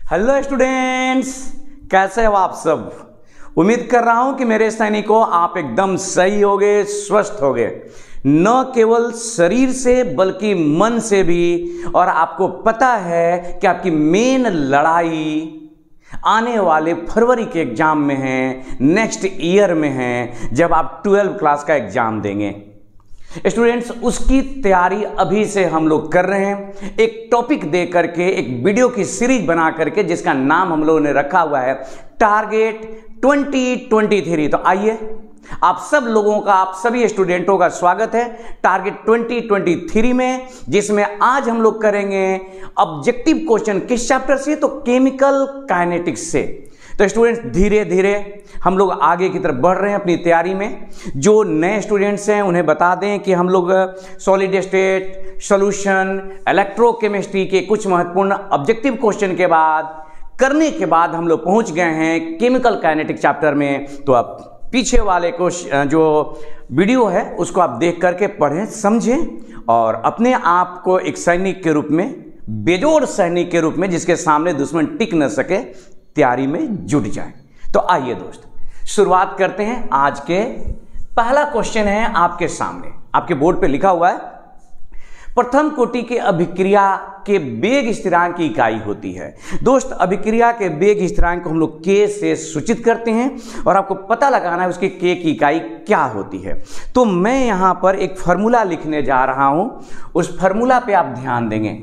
Hello students, कैसे हो आप सब। उम्मीद कर रहा हूं कि मेरे सैनिकों आप एकदम सही होगे, स्वस्थ होगे, न केवल शरीर से बल्कि मन से भी। और आपको पता है कि आपकी मेन लड़ाई आने वाले फरवरी के एग्जाम में है, नेक्स्ट ईयर में है, जब आप 12th क्लास का एग्जाम देंगे। स्टूडेंट्स, उसकी तैयारी अभी से हम लोग कर रहे हैं, एक टॉपिक दे करके, एक वीडियो की सीरीज बना करके, जिसका नाम हम लोगों ने रखा हुआ है टारगेट 2023। तो आइए आप सब लोगों का, आप सभी स्टूडेंटों का स्वागत है टारगेट 2023 में, जिसमें आज हम लोग करेंगे ऑब्जेक्टिव क्वेश्चन। किस चैप्टर से? तो केमिकल काइनेटिक्स से। तो स्टूडेंट्स, धीरे धीरे हम लोग आगे की तरफ बढ़ रहे हैं अपनी तैयारी में। जो नए स्टूडेंट्स हैं उन्हें बता दें कि हम लोग सॉलिड स्टेट, सॉल्यूशन, इलेक्ट्रोकेमिस्ट्री के कुछ महत्वपूर्ण ऑब्जेक्टिव क्वेश्चन के बाद करने के बाद हम लोग पहुंच गए हैं केमिकल काइनेटिक्स चैप्टर में। तो आप पीछे वाले को जो वीडियो है उसको आप देख करके पढ़ें, समझें और अपने आप को एक सैनिक के रूप में, बेजोड़ सैनिक के रूप में, जिसके सामने दुश्मन टिक न सके, तैयारी में जुट जाए। तो आइए दोस्त, शुरुआत करते हैं। आज के पहला क्वेश्चन है आपके सामने, आपके बोर्ड पे लिखा हुआ है, प्रथम कोटि के अभिक्रिया के वेग स्थिरांक की इकाई होती है। दोस्त, अभिक्रिया के वेग स्थिरांक को हम लोग के से सूचित करते हैं और आपको पता लगाना है उसके के की इकाई क्या होती है। तो मैं यहां पर एक फॉर्मूला लिखने जा रहा हूं, उस फॉर्मूला पे आप ध्यान देंगे।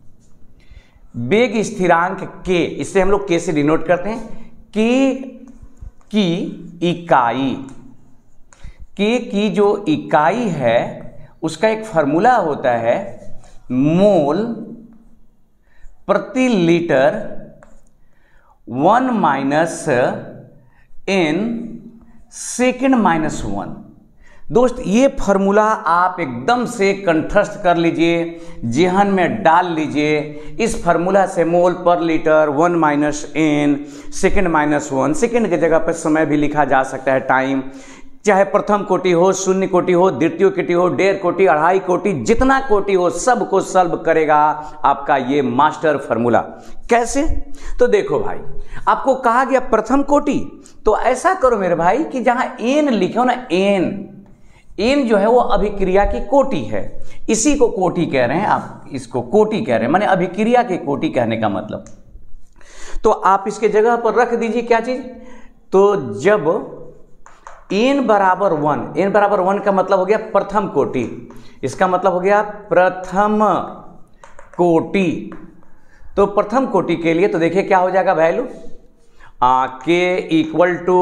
वेग स्थिरांक के, इससे हम लोग के से डिनोट करते हैं, के की इकाई, के की जो इकाई है उसका एक फॉर्मूला होता है मोल प्रति litre 1 minus n second minus 1। दोस्त, ये फॉर्मूला आप एकदम से कंठस्थ कर लीजिए, जेहन में डाल लीजिए। इस फॉर्मूला से mole per litre 1 minus n second minus 1, second की जगह पर समय भी लिखा जा सकता है, टाइम, चाहे प्रथम कोटि हो, शून्य कोटि हो, द्वितीय कोटि हो, 1.5 कोटि, 2.5 कोटि, जितना कोटि हो सबको सॉल्व करेगा आपका ये मास्टर फॉर्मूला। कैसे? तो देखो भाई, आपको कहा गया प्रथम कोटि, तो ऐसा करो मेरे भाई कि जहां n लिखे हो ना, n जो है वो अभिक्रिया की कोटि है, इसी को कोटि कह रहे हैं, आप इसको कोटि कह रहे हैं, माने अभिक्रिया की कोटि कहने का मतलब। तो आप इसके जगह पर रख दीजिए क्या चीज, तो जब n बराबर 1, n बराबर 1 का मतलब हो गया प्रथम कोटि, इसका मतलब हो गया प्रथम कोटि। तो प्रथम कोटि के लिए तो देखिए क्या हो जाएगा वैल्यू, के equal to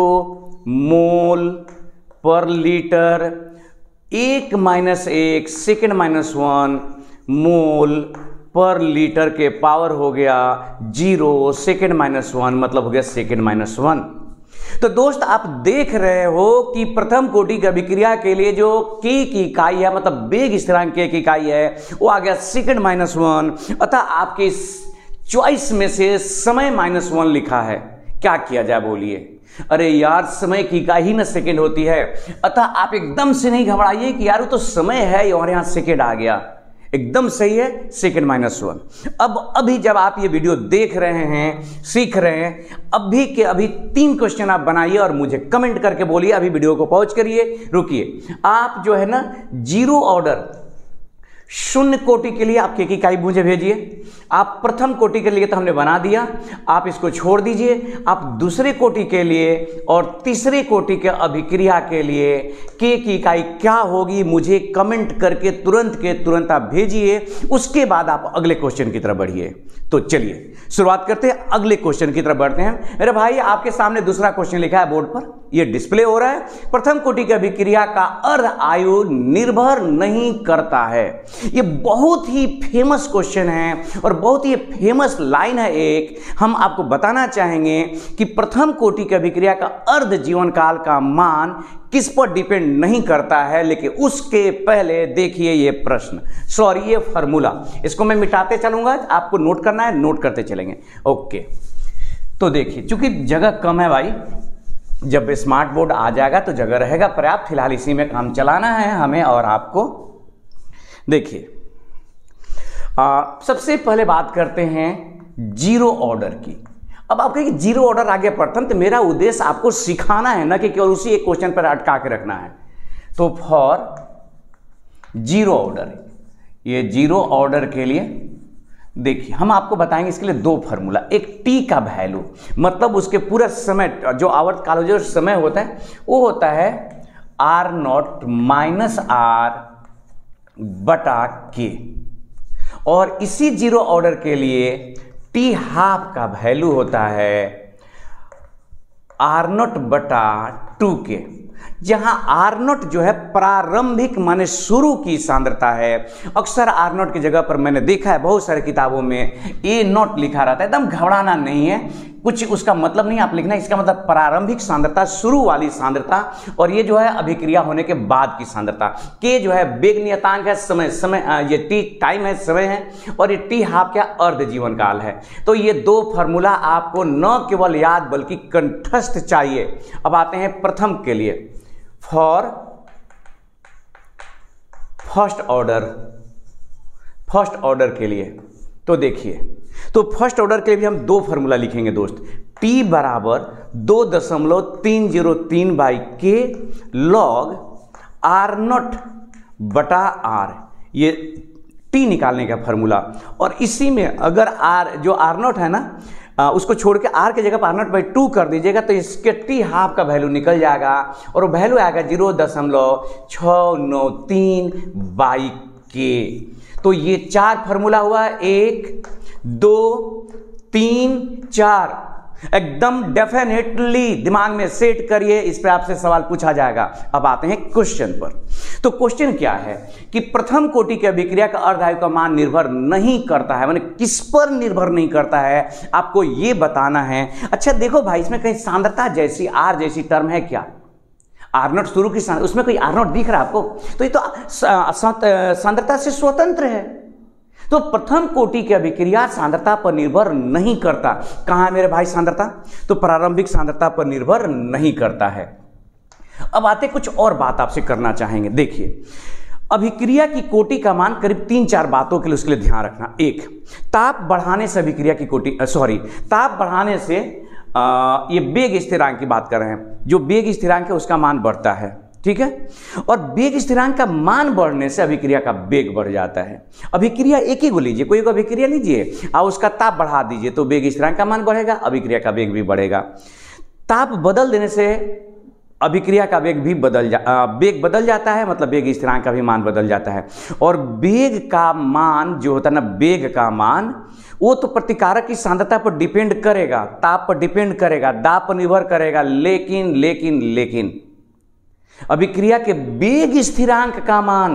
mole per litre 1 minus 1 second minus 1 mole per litre के पावर हो गया 0 सेकेंड माइनस 1, मतलब हो गया सेकेंड माइनस 1। तो दोस्त, आप देख रहे हो कि प्रथम कोटि की अभिक्रिया के लिए जो के की इकाई है, मतलब वेग स्थिरांक के की इकाई है, वो आ गया सेकेंड माइनस 1। अतः आपके इस चॉइस में से समय माइनस 1 लिखा है। क्या किया जाए बोलिए? अरे यार, समय की इकाई ही ना सेकेंड होती है, अतः आप एकदम से नहीं घबराइए कि यार वो तो समय है और यहां सेकेंड आ गया। एकदम सही है, सेकेंड माइनस 1। अब अभी जब आप ये वीडियो देख रहे हैं, सीख रहे हैं, अभी के अभी 3 क्वेश्चन आप बनाइए और मुझे कमेंट करके बोलिए। अभी वीडियो को पॉज करिए, रुकिए। आप जो है ना, 0 ऑर्डर शून्य कोटि के लिए आप के की इकाई मुझे भेजिए। आप प्रथम कोटि के लिए तो हमने बना दिया, आप इसको छोड़ दीजिए। आप दूसरे कोटि के लिए और तीसरे कोटि के अभिक्रिया के लिए के की इकाई क्या होगी मुझे कमेंट करके तुरंत के तुरंत आप भेजिए। उसके बाद आप अगले क्वेश्चन की तरफ बढ़िए। तो चलिए शुरुआत करते हैं, अगले क्वेश्चन की तरफ बढ़ते हैं। मेरे भाई, आपके सामने दूसरा क्वेश्चन लिखा है बोर्ड पर, यह डिस्प्ले हो रहा है। प्रथम कोटि की अभिक्रिया का अर्ध आयु निर्भर नहीं करता है। यह बहुत ही फेमस क्वेश्चन है और बहुत ही फेमस लाइन है। एक हम आपको बताना चाहेंगे कि प्रथम कोटि की अभिक्रिया का अर्ध जीवन काल का मान किस पर डिपेंड नहीं करता है। लेकिन उसके पहले देखिए ये प्रश्न, सॉरी ये फॉर्मूला, इसको मैं मिटाते चलूंगा, आपको नोट करना है, नोट करते चलेंगे। ओके, तो देखिए, चूंकि जगह कम है भाई, जब स्मार्ट बोर्ड आ जाएगा तो जगह रहेगा पर्याप्त। फिलहाल इसी में काम चलाना है हमें और आपको। देखिए, सबसे पहले बात करते हैं जीरो ऑर्डर की। अब आप कहेंगे जीरो ऑर्डर आ गया प्रथम, तो मेरा उद्देश्य आपको सिखाना है ना कि केवल उसी एक क्वेश्चन पर अटका के रखना है। तो फॉर जीरो ऑर्डर, ये जीरो ऑर्डर के लिए देखिए हम आपको बताएंगे इसके लिए दो फार्मूला। एक टी का वैल्यू, मतलब उसके पूरा समय जो आवर्त काल जो समय होता है वो होता है आर नॉट माइनस आर बटा के, और इसी जीरो ऑर्डर के लिए टी हाफ का वैल्यू होता है आर नॉट बटा 2k, जहां आर नॉट जो है प्रारंभिक माने शुरू की सांद्रता है। अक्सर आर नॉट की जगह पर मैंने देखा है बहुत सारी किताबों में ए नॉट लिखा रहता है। एकदम घबराना नहीं है, कुछ उसका मतलब नहीं आप लिखना, इसका मतलब प्रारंभिक सांद्रता, शुरू वाली सांद्रता, और ये जो है अभिक्रिया होने के बाद की सांद्रता। के जो है वेग नियतांक है, समय ये टी टाइम है, समय है, और ये टी हाफ क्या अर्ध जीवन काल है। तो ये दो फार्मूला आपको न केवल याद बल्कि कंठस्थ चाहिए। अब आते हैं प्रथम के लिए, फॉर फर्स्ट ऑर्डर के लिए। तो देखिए, तो फर्स्ट ऑर्डर के लिए भी हम दो फार्मूला लिखेंगे दोस्त। t बराबर 2.303 by K log R naught बटा आर, ये t निकालने का फार्मूला। और इसी में अगर r जो आर नॉट है ना उसको छोड़ के r के जगह पर आर नॉट बाई 2 कर दीजिएगा तो इसके t हाफ का वैल्यू निकल जाएगा, और वो वैल्यू आएगा 0.693 बाई के। तो ये चार फार्मूला हुआ, 1 2 3 4, एकदम डेफिनेटली दिमाग में सेट करिए, इस पर आपसे सवाल पूछा जाएगा। अब आते हैं क्वेश्चन पर। तो क्वेश्चन क्या है कि प्रथम कोटि की अभिक्रिया का अर्धायु का मान निर्भर नहीं करता है, माने किस पर निर्भर नहीं करता है आपको ये बताना है। अच्छा देखो भाई, इसमें कहीं सांद्रता जैसी आर जैसी टर्म है क्या? आर नॉट शुरू की सांद्रता, उसमें कोई आर नॉट दिख रहा है आपको? तो ये तो सांद्रता से स्वतंत्र है। तो प्रथम कोटि की अभिक्रिया सांद्रता पर निर्भर नहीं करता। कहां है मेरे भाई सांद्रता? तो प्रारंभिक सांद्रता पर निर्भर नहीं करता है। अब आते कुछ और बात आपसे करना चाहेंगे। देखिए, अभिक्रिया की कोटि का मान करीब 3-4 बातों के लिए उसके लिए ध्यान रखना। एक, ताप बढ़ाने से अभिक्रिया की कोटि ताप बढ़ाने से ये वेग स्थिरांक की बात कर रहे हैं, जो वेग स्थिरांक है उसका मान बढ़ता है, ठीक है। और वेग स्थिरांक का मान बढ़ने से अभिक्रिया का वेग बढ़ जाता है। अभिक्रिया एक ही को लीजिए, कोई को अभिक्रिया लीजिए और उसका ताप बढ़ा दीजिए तो वेग स्थिरांक का मान बढ़ेगा, अभिक्रिया का वेग भी बढ़ेगा। ताप बदल देने से अभिक्रिया का वेग भी वेग बदल जाता है, मतलब वेग स्थिरांक का भी मान बदल जाता है। और वेग का मान जो होता है ना, वेग का मान वो तो प्रतिकारक की सांद्रता पर डिपेंड करेगा, ताप पर डिपेंड करेगा, दाब पर निर्भर करेगा, लेकिन अभिक्रिया के वेग स्थिरांक का मान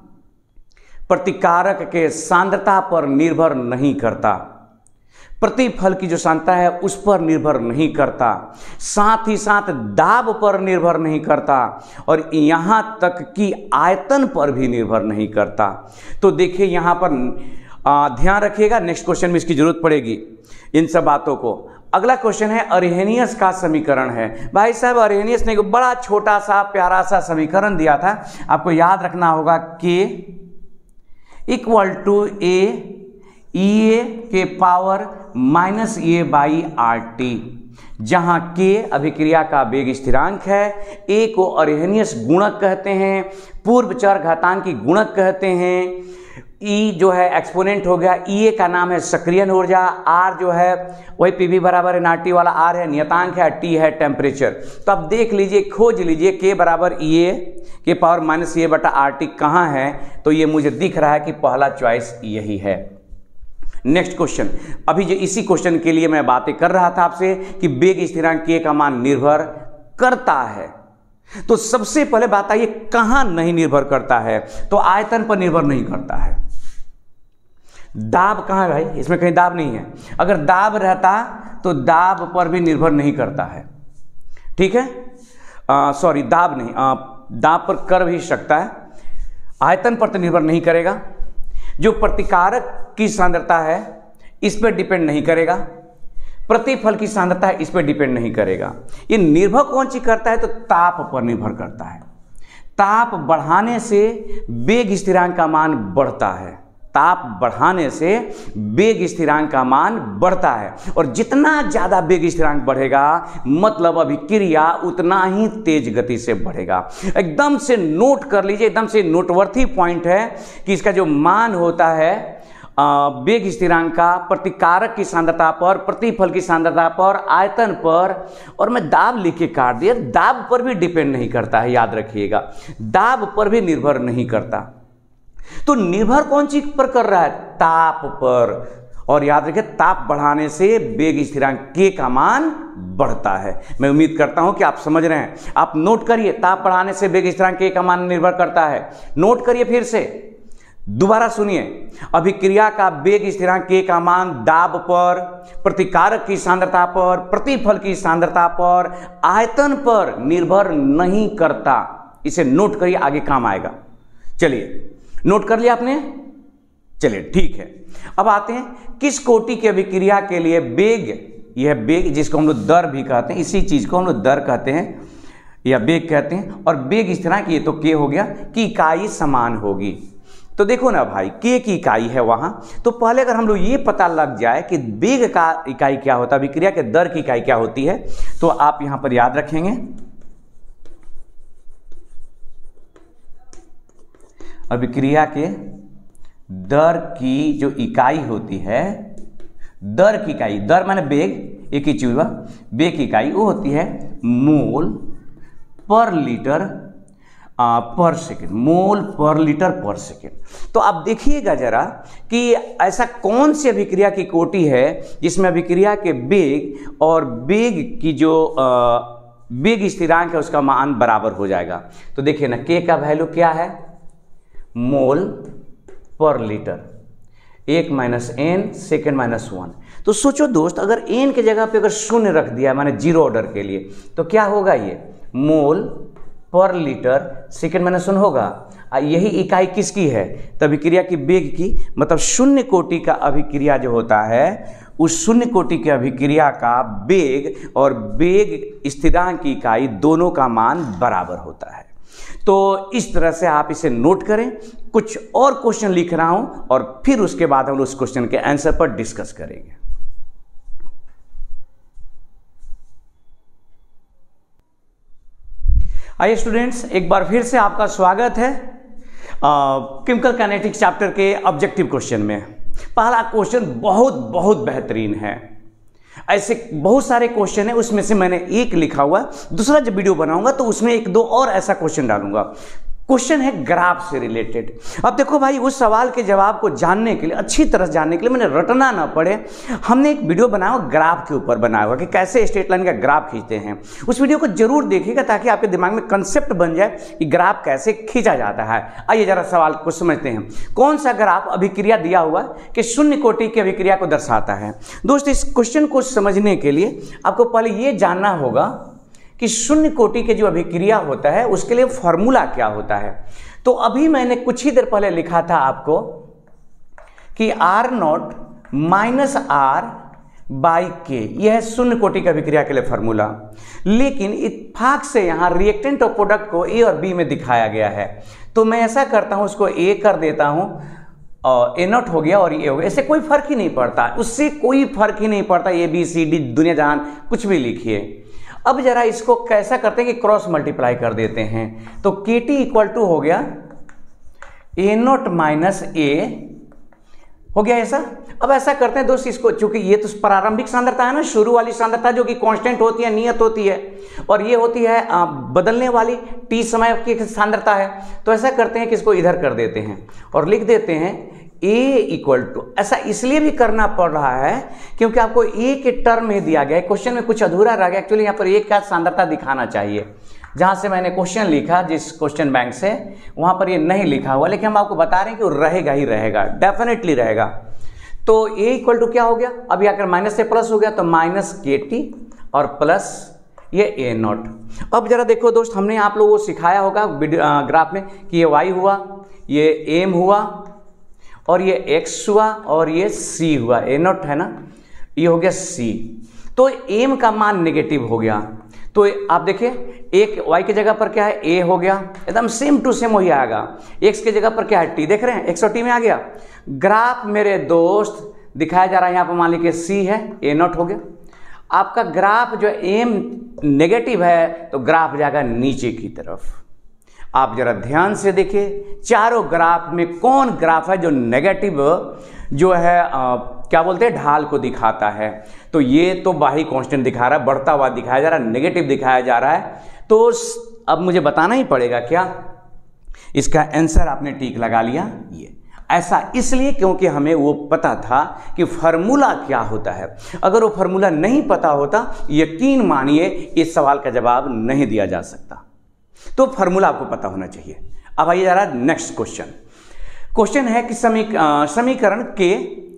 प्रतिकारक के सांद्रता पर निर्भर नहीं करता, प्रतिफल की जो सांद्रता है उस पर निर्भर नहीं करता, साथ ही साथ दाब पर निर्भर नहीं करता, और यहां तक कि आयतन पर भी निर्भर नहीं करता। तो देखिए यहां पर ध्यान रखिएगा, नेक्स्ट क्वेश्चन में इसकी जरूरत पड़ेगी इन सब बातों को। अगला क्वेश्चन है अरहेनियस का समीकरण है। भाई साहब अरहेनियस ने बड़ा छोटा सा प्यारा सा समीकरण दिया था, आपको याद रखना होगा के इक्वल टू ए के power minus A by R T, जहां के अभिक्रिया का वेग स्थिरांक है, ए को अरहेनियस गुणक कहते हैं, पूर्व चर घातांक की गुणक कहते हैं, ई जो है एक्सपोनेंट हो गया, ई का नाम है सक्रियण ऊर्जा, आर जो है वही पीवी बराबर एनआरटी वाला आर है नियतांक है, टी है टेम्परेचर। तो अब देख लीजिए, खोज लीजिए के बराबर ई के पावर माइनस ए बटा आर टी कहाँ है, तो ये मुझे दिख रहा है कि पहला चॉइस यही है। नेक्स्ट क्वेश्चन, अभी जो इसी क्वेश्चन के लिए मैं बातें कर रहा था आपसे कि वेग स्थिरांक के का मान निर्भर करता है, तो सबसे पहले बात आइए कहां नहीं निर्भर करता है, तो आयतन पर निर्भर नहीं करता है। दाब कहां है भाई? इसमें कहीं दाब नहीं है। अगर दाब रहता तो दाब पर भी निर्भर नहीं करता है, ठीक है। सॉरी, दाब नहीं, दाब पर कर भी सकता है, आयतन पर तो निर्भर नहीं करेगा। जो प्रतिकारक की सांद्रता है इस पर डिपेंड नहीं करेगा, प्रतिफल की सांद्रता है इस पर डिपेंड नहीं करेगा। ये निर्भर कौन सी करता है, तो ताप पर निर्भर करता है। ताप बढ़ाने से वेग स्थिरांक का मान बढ़ता है, ताप बढ़ाने से वेग स्थिरांक का मान बढ़ता है, और जितना ज़्यादा वेग स्थिरांक बढ़ेगा मतलब अभिक्रिया उतना ही तेज गति से बढ़ेगा। एकदम से नोट कर लीजिए, एकदम से नोटवर्थी पॉइंट है कि इसका जो मान होता है वेग स्थिरांक का प्रतिकारक की सांद्रता पर, प्रतिफल की सांद्रता पर, आयतन पर, और मैं दाब लिख के काट दिया, दाब पर भी डिपेंड नहीं करता है, याद रखिएगा, दाब पर भी निर्भर नहीं करता। तो निर्भर कौन चीज पर कर रहा है? ताप पर। और याद रखिए ताप बढ़ाने से वेग स्थिरांक के का मान बढ़ता है। मैं उम्मीद करता हूं कि आप समझ रहे हैं। आप नोट करिए, ताप बढ़ाने से वेग स्थिरांक के का मान निर्भर करता है। नोट करिए, फिर से दोबारा सुनिए, अभिक्रिया का वेग स्थिरांक के का मान दाब पर, प्रतिकारक की सांद्रता पर, प्रतिफल की सांद्रता पर, आयतन पर निर्भर नहीं करता। इसे नोट करिए, आगे काम आएगा। चलिए, नोट कर लिया आपने? चलिए ठीक है। अब आते हैं किस कोटि की अभिक्रिया के लिए वेग, यह वेग जिसको हम लोग दर भी कहते हैं, इसी चीज को हम लोग दर कहते हैं या वेग कहते हैं, और वेग स्थिरांक ये तो के हो गया कि इकाई समान होगी। तो देखो ना भाई, के की इकाई है वहां, तो पहले अगर हम लोग ये पता लग जाए कि वेग का इकाई क्या होता है, अभिक्रिया के दर की इकाई क्या होती है, तो आप यहां पर याद रखेंगे अभिक्रिया के दर की जो इकाई होती है, दर की इकाई, दर माने वेग, एक ही चीज हुआ, वेग की इकाई वो होती है मोल पर लीटर पर सेकेंड, मोल पर लीटर पर सेकेंड। तो आप देखिएगा जरा कि ऐसा कौन सी अभिक्रिया की कोटि है जिसमें अभिक्रिया के वेग और वेग की जो वेग स्थिरांक है उसका मान बराबर हो जाएगा। तो देखिए ना, के का वैल्यू क्या है? Mole per litre, 1 minus N second minus 1। तो सोचो दोस्त, अगर एन के जगह पे अगर शून्य रख दिया माने जीरो ऑर्डर के लिए, तो क्या होगा? ये मोल पर लीटर सेकेंड माइनस 1 होगा। यही इकाई किसकी है? तो अभिक्रिया की वेग की, मतलब शून्य कोटि का अभिक्रिया जो होता है, उस शून्य कोटि की अभिक्रिया का वेग और वेग स्थिरांक की इकाई दोनों का मान बराबर होता है। तो इस तरह से आप इसे नोट करें। कुछ और क्वेश्चन लिख रहा हूं और फिर उसके बाद हम उस क्वेश्चन के आंसर पर डिस्कस करेंगे। आइए स्टूडेंट्स, एक बार फिर से आपका स्वागत है केमिकल काइनेटिक्स चैप्टर के ऑब्जेक्टिव क्वेश्चन में। पहला क्वेश्चन बहुत बहुत बेहतरीन है। ऐसे बहुत सारे क्वेश्चन है, उसमें से मैंने एक लिखा हुआ, दूसरा जब वीडियो बनाऊंगा तो उसमें एक दो और ऐसा क्वेश्चन डालूंगा। क्वेश्चन है ग्राफ से रिलेटेड। अब देखो भाई, उस सवाल के जवाब को जानने के लिए, अच्छी तरह जानने के लिए, मैंने रटना ना पड़े, हमने एक वीडियो बनाया हुआ ग्राफ के ऊपर बनाया हुआ कि कैसे स्ट्रेट लाइन का ग्राफ खींचते हैं। उस वीडियो को जरूर देखिएगा ताकि आपके दिमाग में कंसेप्ट बन जाए कि ग्राफ कैसे खींचा जाता है। आइए जरा सवाल को समझते हैं। कौन सा ग्राफ अभिक्रिया दिया हुआ कि शून्य कोटि की अभिक्रिया को दर्शाता है? दोस्त, इस क्वेश्चन को समझने के लिए आपको पहले ये जानना होगा कि शून्य कोटि के जो अभिक्रिया होता है उसके लिए फॉर्मूला क्या होता है। तो अभी मैंने कुछ ही देर पहले लिखा था आपको कि R0 माइनस आर बाई के, यह है शून्य कोटि की अभिक्रिया के लिए फॉर्मूला। लेकिन इत्तेफाक से यहाँ रिएक्टेंट और प्रोडक्ट को ए और बी में दिखाया गया है, तो मैं ऐसा करता हूँ, उसको ए कर देता हूँ और A0 हो गया और ये हो गया। इससे कोई फर्क ही नहीं पड़ता, उससे कोई फर्क ही नहीं पड़ता, ए बी सी डी दुनिया जहान कुछ भी लिखिए। अब जरा इसको कैसा करते हैं कि क्रॉस मल्टीप्लाई कर देते हैं। तो KT इक्वल टू हो गया A0 माइनस ए, हो गया ऐसा। अब ऐसा करते हैं दोस्त, इसको चूंकि ये तो प्रारंभिक सांद्रता है ना, शुरू वाली सांद्रता जो कि कांस्टेंट होती है, नियत होती है, और ये होती है बदलने वाली t समय की सांद्रता है। तो ऐसा करते हैं कि इसको इधर कर देते हैं और लिख देते हैं A इक्वल टू, ऐसा इसलिए भी करना पड़ रहा है क्योंकि आपको A के टर्म में दिया गया है। क्वेश्चन में कुछ अधूरा रह गया, एक्चुअली यहाँ पर A का सांद्रता दिखाना चाहिए। जहाँ से मैंने क्वेश्चन लिखा, जिस क्वेश्चन बैंक से, वहाँ पर ये नहीं लिखा हुआ, लेकिन हम आपको बता रहे हैं कि वो रहेगा ही रहेगा, डेफिनेटली रहेगा। तो A इक्वल टू क्या हो गया? अब यहाँ कर माइनस से प्लस हो गया, तो माइनस KT और प्लस ये A0। अब जरा देखो दोस्त, हमने आप लोगों को सिखाया होगा ग्राफ में कि ये Y हुआ, ये M हुआ, और ये x हुआ, और ये c हुआ, A0 है ना, ये हो गया c। तो m का मान नेगेटिव हो गया। तो आप देखिए एक y की जगह पर क्या है a हो गया, एकदम सेम टू सेम वही आएगा। x की जगह पर क्या है t, देख रहे हैं x और t में आ गया। ग्राफ मेरे दोस्त दिखाया जा रहा है यहाँ पर, मान लीजिए c है, a0 हो गया। आपका ग्राफ जो एम नेगेटिव है तो ग्राफ जाएगा नीचे की तरफ। आप जरा ध्यान से देखिए चारों ग्राफ में कौन ग्राफ है जो नेगेटिव जो है क्या बोलते हैं ढाल को दिखाता है। तो ये तो बाही कांस्टेंट दिखा रहा है, बढ़ता हुआ दिखाया जा रहा है, नेगेटिव दिखाया जा रहा है। तो अब मुझे बताना ही पड़ेगा क्या, इसका आंसर आपने टिक लगा लिया। ये ऐसा इसलिए क्योंकि हमें वो पता था कि फार्मूला क्या होता है। अगर वो फार्मूला नहीं पता होता, यकीन मानिए इस सवाल का जवाब नहीं दिया जा सकता। तो फार्मूला आपको पता होना चाहिए। अब आइए जरा नेक्स्ट क्वेश्चन है कि समीकरण के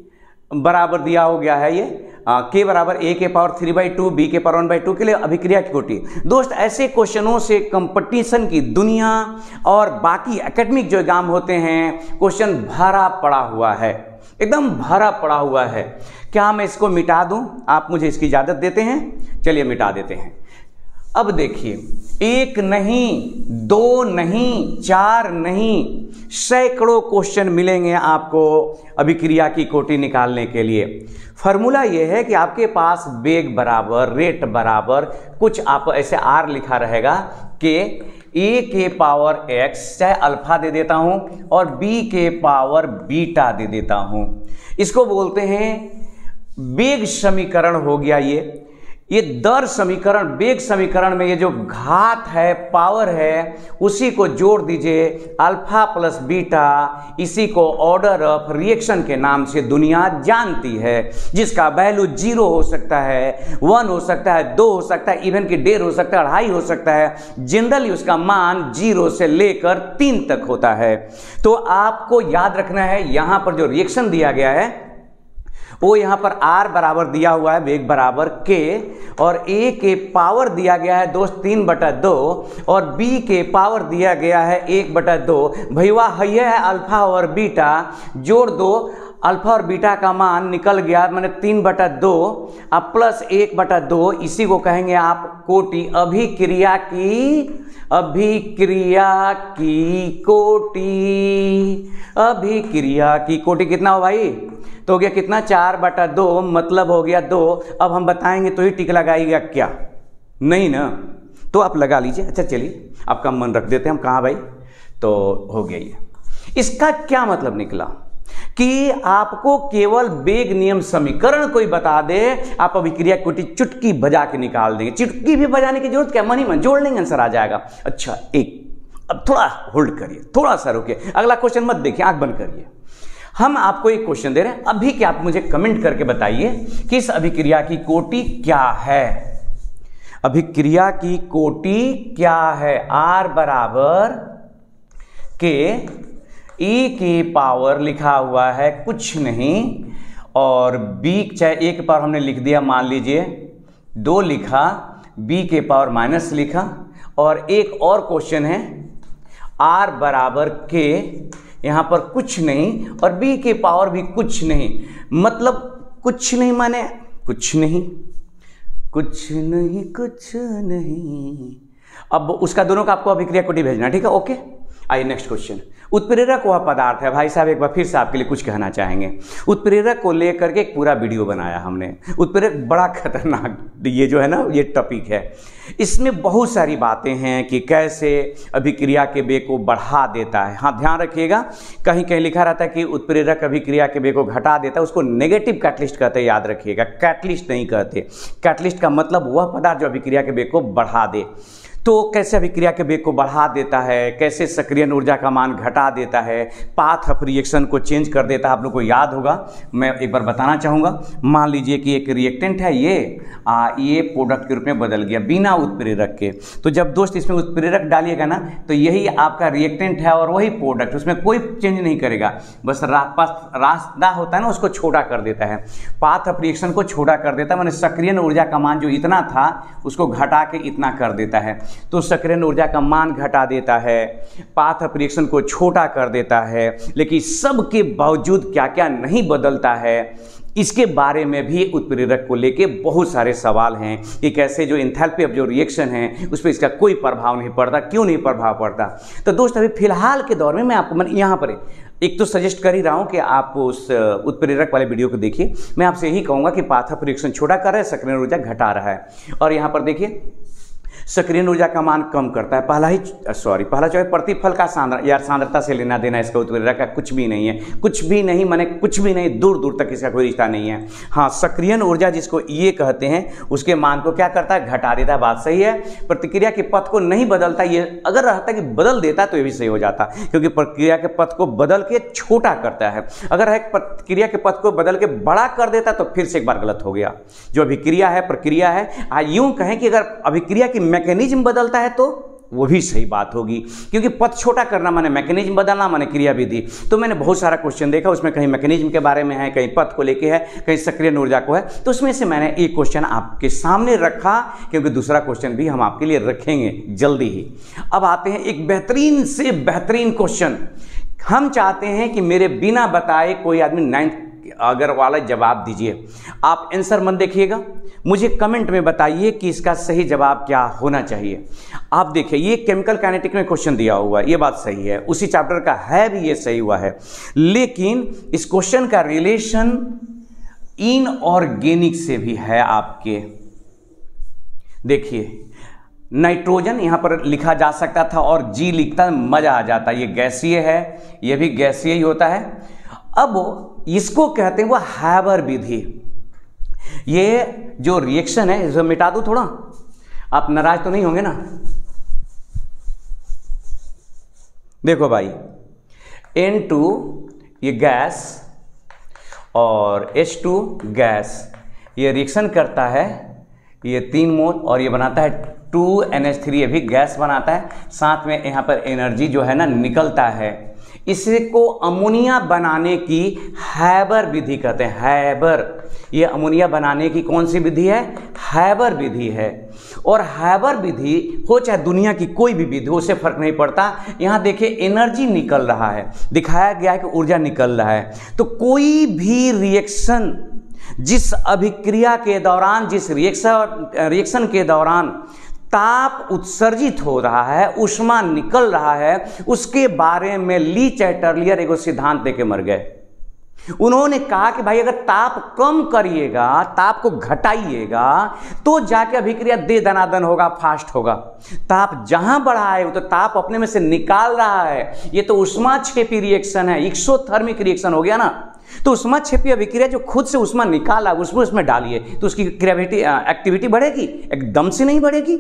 बराबर दिया हो गया है, ये के बराबर a के पावर 3/2 b के पावर 1/2 के लिए अभिक्रिया की कोटि। दोस्त ऐसे क्वेश्चनों से कंपटीशन की दुनिया और बाकी एकेडमिक जो एग्जाम होते हैं क्वेश्चन भरा पड़ा हुआ है, एकदम भरा पड़ा हुआ है। क्या मैं इसको मिटा दूं? आप मुझे इसकी इजाजत देते हैं? चलिए मिटा देते हैं। अब देखिए, एक नहीं, दो नहीं, चार नहीं, सैकड़ों क्वेश्चन मिलेंगे आपको अभिक्रिया की कोटि निकालने के लिए। फॉर्मूला यह है कि आपके पास वेग बराबर रेट बराबर कुछ आप ऐसे आर लिखा रहेगा कि ए के पावर एक्स, चाहे अल्फा दे देता हूं, और बी के पावर बीटा दे देता हूं। इसको बोलते हैं वेग समीकरण हो गया। ये दर समीकरण, वेग समीकरण में ये जो घात है, पावर है, उसी को जोड़ दीजिए, अल्फा प्लस बीटा, इसी को ऑर्डर ऑफ रिएक्शन के नाम से दुनिया जानती है, जिसका वैल्यू 0 हो सकता है, 1 हो सकता है, 2 हो सकता है, इवन की 1.5 हो सकता है, 2.5 हो सकता है। जनरली उसका मान 0 से लेकर 3 तक होता है। तो आपको याद रखना है, यहां पर जो रिएक्शन दिया गया है वो यहां पर R बराबर दिया हुआ है, वेग बराबर K, और A के पावर दिया गया है दोस्त 3/2, और B के पावर दिया गया है 1/2। भैया है अल्फा और बीटा, जोड़ दो, अल्फा और बीटा का मान निकल गया, मैंने 3/2 अब प्लस 1/2, इसी को कहेंगे आप कोटि। अभिक्रिया की कोटि, अभिक्रिया की कोटि कितना हो भाई? तो हो गया कितना? 4/2, मतलब हो गया 2। अब हम बताएंगे तो ही टिक लगाएगा क्या? नहीं ना, तो आप लगा लीजिए। अच्छा चलिए आपका मन रख देते हैं हम। कहाँ भाई? तो हो गया ये। इसका क्या मतलब निकला कि आपको केवल वेग नियम समीकरण कोई बता दे, आप अभिक्रिया कोटि चुटकी बजा के निकाल देंगे। चुटकी भी बजाने की जरूरत क्या, मन ही मन जोड़ लेंगे, आंसर आ जाएगा। अच्छा अब थोड़ा होल्ड करिए, थोड़ा सा रुकिए, अगला क्वेश्चन मत देखिए, आंख बंद करिए। हम आपको एक क्वेश्चन दे रहे हैं, अभी क्या आप मुझे कमेंट करके बताइए कि इस अभिक्रिया की कोटि क्या है। अभिक्रिया की कोटि क्या है? R बराबर के E की पावर लिखा हुआ है कुछ नहीं, और B, चाहे A की पावर हमने लिख दिया, मान लीजिए 2 लिखा, B के पावर माइनस लिखा, और एक और क्वेश्चन है R बराबर के, यहां पर कुछ नहीं, और B के पावर भी कुछ नहीं। मतलब कुछ नहीं माने कुछ नहीं, कुछ नहीं, कुछ नहीं। अब उसका दोनों का आपको अभिक्रिया कोटि भेजना, ठीक है? ओके, आइए नेक्स्ट क्वेश्चन। उत्प्रेरक वह पदार्थ है, भाई साहब एक बार फिर से आपके लिए कुछ कहना चाहेंगे। उत्प्रेरक को लेकर के एक पूरा वीडियो बनाया हमने। उत्प्रेरक बड़ा खतरनाक, ये जो है ना, ये टॉपिक है। इसमें बहुत सारी बातें हैं कि कैसे अभिक्रिया के वेग को बढ़ा देता है। हाँ ध्यान रखिएगा, कहीं कहीं लिखा रहता है कि उत्प्रेरक अभिक्रिया के वेग को घटा देता है, उसको नेगेटिव कैटलिस्ट कहते हैं, याद रखिएगा, कैटलिस्ट नहीं कहते। कैटलिस्ट का मतलब वह पदार्थ जो अभिक्रिया के वेग को बढ़ा दे। तो कैसे अभिक्रिया के वेग को बढ़ा देता है, कैसे सक्रियण ऊर्जा का मान घटा देता है, पाथ ऑफ रिएक्शन को चेंज कर देता है, आप लोग को याद होगा। मैं एक बार बताना चाहूँगा। मान लीजिए कि एक रिएक्टेंट है, ये प्रोडक्ट के रूप में बदल गया बिना उत्प्रेरक के। तो जब दोस्त इसमें उत्प्रेरक डालिएगा ना, तो यही आपका रिएक्टेंट है और वही प्रोडक्ट, उसमें कोई चेंज नहीं करेगा, बस रास्ता होता है ना, उसको छोटा कर देता है, पाथ ऑफ रिएक्शन को छोटा कर देता है, मैंने सक्रियण ऊर्जा का मान जो इतना था उसको घटा के इतना कर देता है। तो सक्रियण ऊर्जा का मान घटा देता है, पाथ ऑफ रिएक्शन को छोटा कर देता है, लेकिन सब के बावजूद क्या क्या नहीं बदलता है, इसके बारे में भी उत्प्रेरक को लेके बहुत सारे सवाल हैं कि कैसे जो एंथैल्पी ऑफ जो रिएक्शन है उस पर इसका कोई प्रभाव नहीं पड़ता, क्यों नहीं प्रभाव पड़ता। तो दोस्त अभी फिलहाल के दौर में मैं आपको यहाँ पर एक तो सजेस्ट कर ही रहा हूँ कि आप उस उत्प्रेरक वाले वीडियो को देखिए। मैं आपसे यही कहूँगा कि पाथप रिएक्शन छोटा कर रहा है, सक्रियण ऊर्जा घटा रहा है। और यहाँ पर देखिए सक्रियण ऊर्जा का मान कम करता है। पहला जो है प्रतिफल का सांद्रता से लेना देना इसका उत्प्रेरक का कुछ भी नहीं है, कुछ भी नहीं, माने कुछ भी नहीं, दूर दूर तक इसका कोई रिश्ता नहीं है। हाँ, सक्रियण ऊर्जा जिसको ये कहते हैं उसके मान को क्या करता है, घटा देता है, बात सही है। प्रतिक्रिया के पथ को नहीं बदलता, ये अगर रहता कि बदल देता तो ये भी सही हो जाता, क्योंकि प्रक्रिया के पथ को बदल के छोटा करता है। अगर है प्रतिक्रिया के पथ को बदल के बड़ा कर देता तो फिर से एक बार गलत हो गया। जो अभिक्रिया है, प्रक्रिया है, यूं कहें कि अगर अभिक्रिया की मैकेनिज्म बदलता है तो वो भी सही बात होगी, क्योंकि पथ छोटा करना माने मैकेनिज्म बदलना माने क्रियाविधि। तो मैंने बहुत सारा क्वेश्चन देखा, उसमें कहीं मैकेनिज्म के बारे में है, कहीं पथ को लेके है, कहीं सक्रियण ऊर्जा को है। तो उसमें से मैंने एक क्वेश्चन आपके सामने रखा, क्योंकि दूसरा क्वेश्चन भी हम आपके लिए रखेंगे जल्दी ही। अब आते हैं एक बेहतरीन से बेहतरीन क्वेश्चन। हम चाहते हैं कि मेरे बिना बताए कोई आदमी 9th अगर वाला जवाब दीजिए। आप आंसर मत देखिएगा, मुझे कमेंट में बताइए कि इसका सही जवाब क्या होना चाहिए। आप देखिए, ये केमिकल काइनेटिक में क्वेश्चन दिया हुआ है, ये बात सही है, उसी चैप्टर का है भी, ये सही हुआ है। लेकिन इस क्वेश्चन का रिलेशन इनऑर्गेनिक से भी है आपके। देखिए, नाइट्रोजन यहां पर लिखा जा सकता था और जी लिखता मजा आ जाता। ये गैसीय है, ये भी गैसीय ही होता है। अब इसको कहते हैं वो हैबर विधि। ये जो रिएक्शन है, इसे मिटा दूं थोड़ा, आप नाराज तो नहीं होंगे ना। देखो भाई, N2 ये गैस और H2 गैस, ये रिएक्शन करता है, ये 3 मोल, और ये बनाता है 2NH3, ये भी गैस बनाता है। साथ में यहाँ पर एनर्जी जो है ना निकलता है। इसको अमोनिया बनाने की हैबर विधि कहते हैं। हैबर, ये अमोनिया बनाने की कौन सी विधि है, हैबर विधि है। और हैबर विधि हो चाहे दुनिया की कोई भी विधि हो, उससे फर्क नहीं पड़ता। यहाँ देखिए एनर्जी निकल रहा है, दिखाया गया है कि ऊर्जा निकल रहा है। तो कोई भी रिएक्शन, जिस अभिक्रिया के दौरान, जिस रिएक्शन के दौरान ताप उत्सर्जित हो रहा है, ऊष्मा निकल रहा है, उसके बारे में ली चैटर्लियर एगो सिद्धांत देके मर गए। उन्होंने कहा कि भाई अगर ताप कम करिएगा, ताप को घटाइएगा, तो जाके अभिक्रिया दे दनादन होगा, फास्ट होगा। ताप जहां बढ़ा है वो तो ताप अपने में से निकाल रहा है। ये तो ऊष्माक्षेपी रिएक्शन है, एक्सोथर्मिक रिएक्शन हो गया ना। तो ऊष्माक्षेपी अभिक्रिया जो खुद से ऊष्मा निकाला उसमें डालिए तो उसकी एक्टिविटी बढ़ेगी, एकदम से नहीं बढ़ेगी।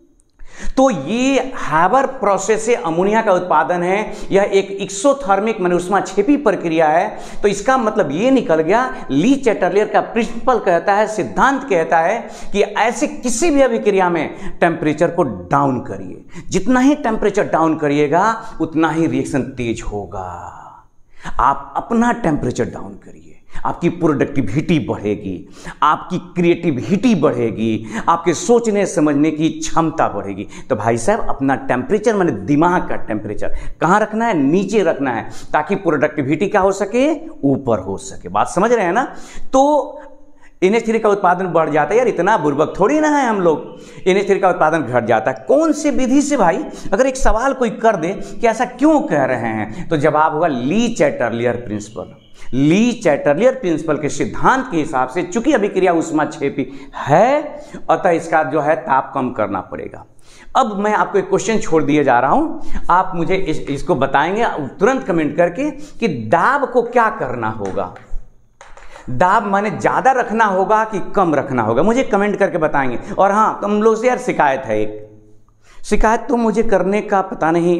तो ये हैबर प्रोसेस से अमोनिया का उत्पादन है। यह एक एक्सोथर्मिक माने ऊष्माक्षेपी प्रक्रिया है। तो इसका मतलब ये निकल गया, ली चैटर्लियर का प्रिंसिपल कहता है, सिद्धांत कहता है कि ऐसे किसी भी अभिक्रिया में टेम्परेचर को डाउन करिए। जितना ही टेम्परेचर डाउन करिएगा उतना ही रिएक्शन तेज होगा। आप अपना टेम्परेचर डाउन करिए, आपकी प्रोडक्टिविटी बढ़ेगी, आपकी क्रिएटिविटी बढ़ेगी, आपके सोचने समझने की क्षमता बढ़ेगी। तो भाई साहब, अपना टेम्परेचर माने दिमाग का टेम्परेचर कहाँ रखना है, नीचे रखना है, ताकि प्रोडक्टिविटी क्या हो सके, ऊपर हो सके। बात समझ रहे हैं ना। तो NH3 का उत्पादन बढ़ जाता है। यार इतना बुर्बक थोड़ी ना है हम लोग, NH3 का उत्पादन घट जाता है। कौन सी विधि से भाई? अगर एक सवाल कोई कर दे कि ऐसा क्यों कह रहे हैं, तो जवाब होगा ली चैटर्लियर प्रिंसिपल। ली चैटर्लियर प्रिंसिपल के सिद्धांत के हिसाब से चूंकि अभिक्रिया ऊष्माक्षेपी है, अतः इसका जो है ताप कम करना पड़ेगा। अब मैं आपको एक क्वेश्चन छोड़ दिए जा रहा हूं, आप मुझे इसको बताएंगे तुरंत कमेंट करके कि दाब को क्या करना होगा। दाब माने ज्यादा रखना होगा कि कम रखना होगा, मुझे कमेंट करके बताएंगे। और हाँ, तुम लोग से यार शिकायत है, एक शिकायत तो मुझे करने का पता नहीं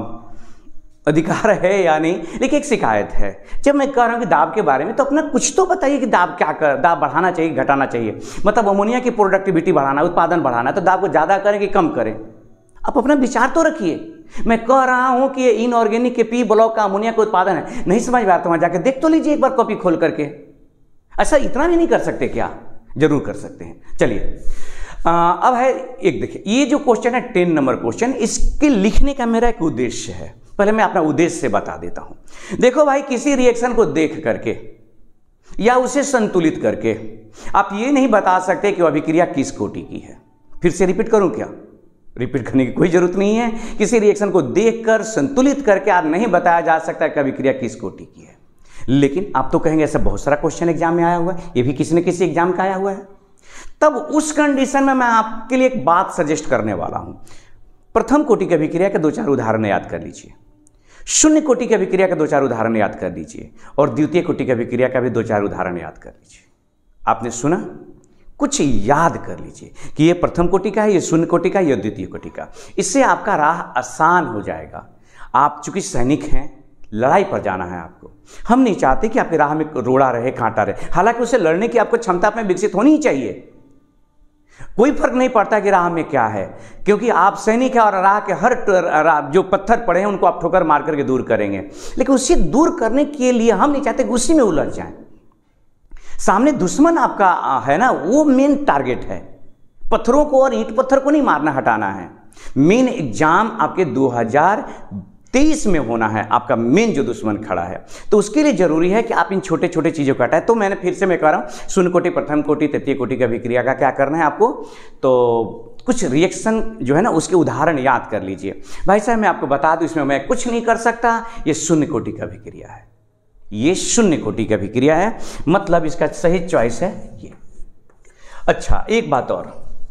अधिकार है या नहीं, लेकिन एक शिकायत है। जब मैं कह रहा हूं कि दाब के बारे में, तो अपना कुछ तो बताइए कि दाब क्या कर, दाब बढ़ाना चाहिए, घटाना चाहिए। मतलब अमोनिया की प्रोडक्टिविटी बढ़ाना, उत्पादन बढ़ाना, तो दाब को ज्यादा करें कि कम करें, आप अपना विचार तो रखिए। मैं कह रहा हूं कि ये इनऑर्गेनिक के पी ब्लॉक का अमोनिया का उत्पादन है, नहीं समझ में आता, वहां जाके देख तो लीजिए एक बार कॉपी खोल करके। ऐसा इतना भी नहीं कर सकते क्या? जरूर कर सकते हैं। चलिए अब है एक, देखिए ये जो क्वेश्चन है 10 नंबर क्वेश्चन, इसके लिखने का मेरा एक उद्देश्य है। पहले मैं अपना उद्देश्य से बता देता हूं। देखो भाई, किसी रिएक्शन को देख करके या उसे संतुलित करके। आप ये नहीं बता सकते कि अभिक्रिया किस कोटि की है। फिर से रिपीट करूं क्या? रिपीट करने की कोई जरूरत नहीं है। किसी रिएक्शन को देखकर संतुलित करके आज नहीं बताया जा सकता कि अभिक्रिया किस कोटि की है। लेकिन आप तो कहेंगे ऐसा बहुत सारा क्वेश्चन एग्जाम में आया हुआ है, ये भी किसी न किसी एग्जाम का आया हुआ है। तब उस कंडीशन में मैं आपके लिए एक बात सजेस्ट करने वाला हूं। प्रथम कोटि की अभिक्रिया के 2-4 उदाहरण याद कर लीजिए, शून्य कोटि की अभिक्रिया के 2-4 उदाहरण याद कर लीजिए, और द्वितीय कोटि की अभिक्रिया का भी 2-4 उदाहरण याद कर लीजिए। आपने सुना, कुछ याद कर लीजिए कि ये प्रथम कोटि का है, ये शून्य कोटि का, ये द्वितीय कोटि का। इससे आपका राह आसान हो जाएगा। आप चूंकि सैनिक हैं, लड़ाई पर जाना है आपको। हम नहीं चाहते कि आपकी राह में रोड़ा रहे, कांटा रहे। हालांकि उसे लड़ने की आपको क्षमता में विकसित होनी ही चाहिए। कोई फर्क नहीं पड़ता कि राह में क्या है, क्योंकि आप सैनिक हैं और राह के हर जो पत्थर पड़े हैं उनको आप ठोकर मार करके दूर करेंगे। लेकिन उसे दूर करने के लिए हम नहीं चाहते कि उसी में उलझ जाएं। सामने दुश्मन आपका है ना, वो मेन टारगेट है। पत्थरों को और ईंट पत्थर को नहीं मारना, हटाना है। मेन एग्जाम आपके 2023 में होना है। आपका मेन जो दुश्मन खड़ा है, तो उसके लिए जरूरी है कि आप इन छोटे छोटे चीजों को हटाएं। तो मैंने फिर से मैं कह रहा हूं, शून्य कोटि, प्रथम कोटि, तृतीय कोटि की अभिक्रिया का क्या करना है आपको, तो कुछ रिएक्शन जो है ना उसके उदाहरण याद कर लीजिए। भाई साहब मैं आपको बता दूं, इसमें मैं कुछ नहीं कर सकता, ये शून्य कोटि की अभिक्रिया है, ये शून्य कोटि की अभिक्रिया है, मतलब इसका सही चॉइस है ये। अच्छा, एक बात और,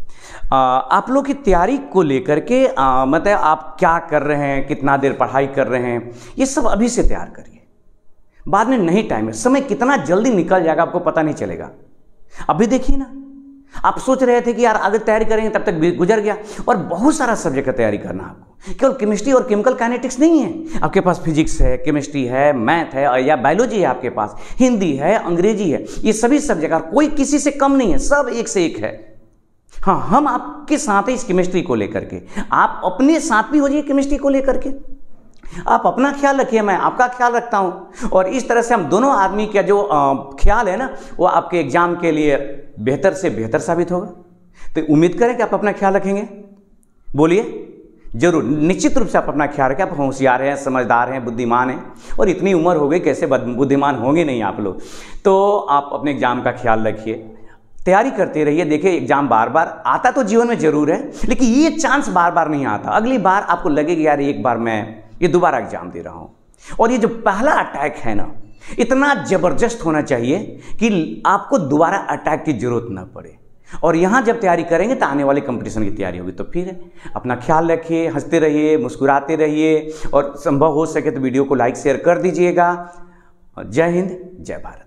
आप लोग की तैयारी को लेकर के मतलब आप क्या कर रहे हैं, कितना देर पढ़ाई कर रहे हैं, ये सब अभी से तैयार करिए। बाद में नहीं टाइम है, समय कितना जल्दी निकल जाएगा आपको पता नहीं चलेगा। अभी देखिए ना, आप सोच रहे थे कि यार अगर तैयारी करेंगे तब तक गुजर गया, और बहुत सारा सब्जेक्ट का तैयारी करना है आपको। केवल केमिस्ट्री और केमिकल काइनेटिक्स नहीं है, आपके पास फिजिक्स है, केमिस्ट्री है, मैथ है, या बायोलॉजी है, आपके पास हिंदी है, अंग्रेजी है। ये सभी सब्जेक्ट, और कोई किसी से कम नहीं है, सब एक से एक है। हाँ, हम आपके साथ हैं इस केमिस्ट्री को लेकर के, आप अपने साथ भी हो जाइए केमिस्ट्री को लेकर के। आप अपना ख्याल रखिए, मैं आपका ख्याल रखता हूं, और इस तरह से हम दोनों आदमी का जो ख्याल है ना, वो आपके एग्जाम के लिए बेहतर से बेहतर साबित होगा। तो उम्मीद करें कि आप अपना ख्याल रखेंगे। बोलिए, जरूर, निश्चित रूप से आप अपना ख्याल रखें। आप होशियार हैं, समझदार हैं, बुद्धिमान हैं, और इतनी उम्र हो गई, कैसे बुद्धिमान होंगे नहीं आप लोग। तो आप अपने एग्जाम का ख्याल रखिए, तैयारी करते रहिए। देखिए, एग्जाम बार बार आता तो जीवन में जरूर है, लेकिन ये चांस बार बार नहीं आता। अगली बार आपको लगेगा यार एक बार मैं ये दोबारा एग्जाम दे रहा हूं, और ये जो पहला अटैक है ना, इतना जबरदस्त होना चाहिए कि आपको दोबारा अटैक की जरूरत ना पड़े। और यहां जब तैयारी करेंगे तो आने वाले कंपटीशन की तैयारी होगी। तो फिर अपना ख्याल रखिए, हंसते रहिए, मुस्कुराते रहिए, और संभव हो सके तो वीडियो को लाइक शेयर कर दीजिएगा। जय हिंद, जय भारत।